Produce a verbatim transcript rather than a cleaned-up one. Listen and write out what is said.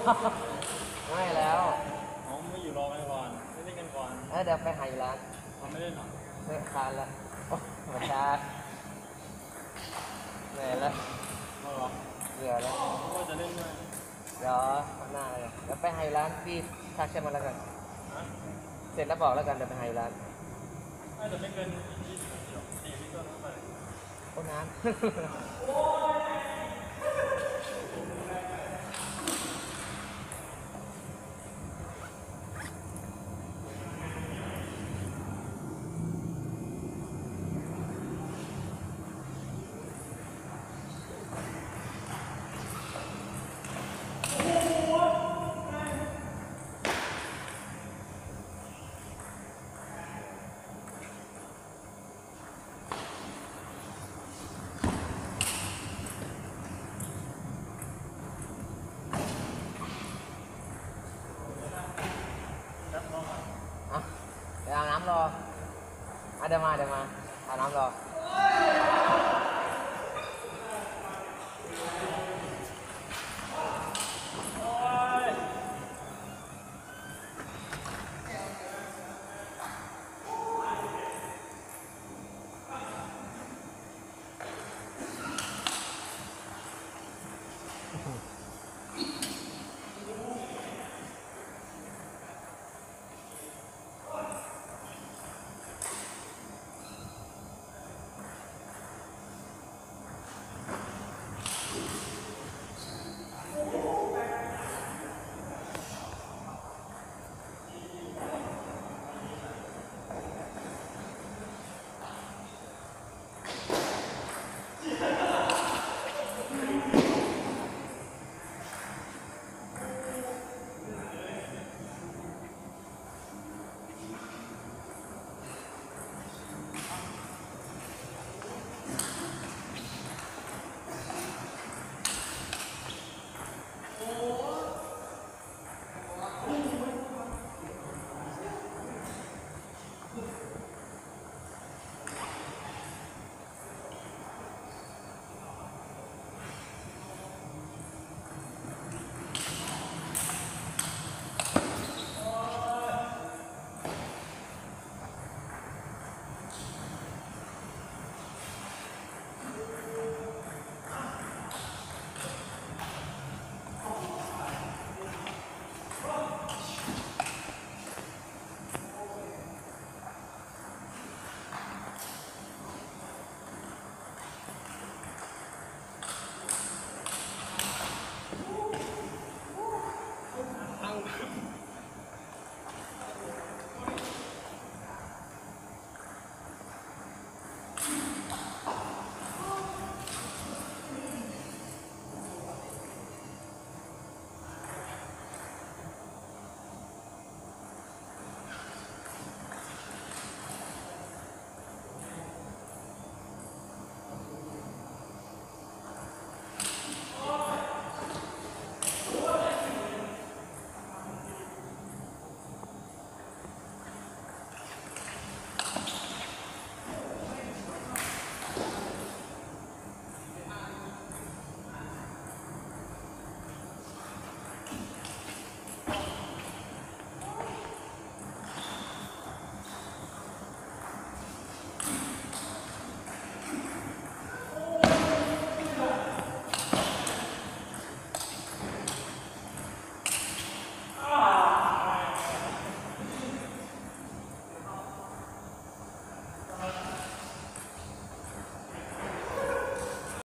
ไม่แล้วอ๋อไม่อยู่รอกันก่อนไม่เล่นกันก่อนเออเดี๋ยวไปหาอยู่ร้านเขาไม่เล่นหรอไม่คานละโอ้มาชาเหนื่อยแล้วเอาหรอเหนื่อยแล้วก็จะเล่นด้วยเดี๋ยวหน้าเลยเดี๋ยวไปหาอยู่ร้านพี่ทักแชทมาแล้วกันเสร็จแล้วบอกแล้วกันเดี๋ยวไปหาอยู่ร้านน่าจะไม่เกินยี่สิบนาทีหรอกสี่นาทีก็ต้องไปโอ้นานเดี๋ยวอาบน้ำรออ่ะเดี๋ยวมาเดี๋ยวมาอาบน้ำรอ